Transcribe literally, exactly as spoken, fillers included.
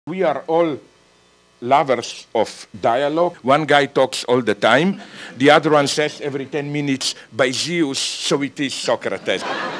We are all lovers of dialogue. One guy talks all the time. The other one says every ten minutes, by Zeus, so it is Socrates.